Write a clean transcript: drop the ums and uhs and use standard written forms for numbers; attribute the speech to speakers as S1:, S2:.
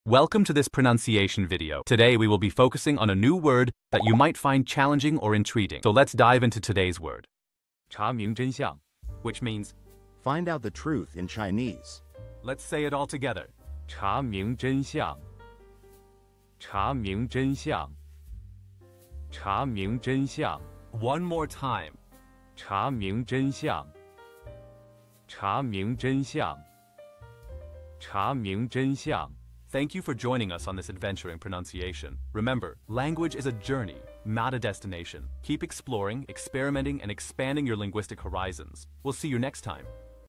S1: Welcome to this pronunciation video. Today we will be focusing on a new word that you might find challenging or intriguing. So let's dive into today's word.
S2: 查明真相
S1: which means
S3: find out the truth in Chinese.
S1: let's say it all together.
S2: 查明真相查明真相查明真相
S1: One more time.
S2: 查明真相查明真相查明真相
S1: Thank you for joining us on this adventure in pronunciation. Remember, language is a journey, not a destination. Keep exploring, experimenting, and expanding your linguistic horizons. We'll see you next time.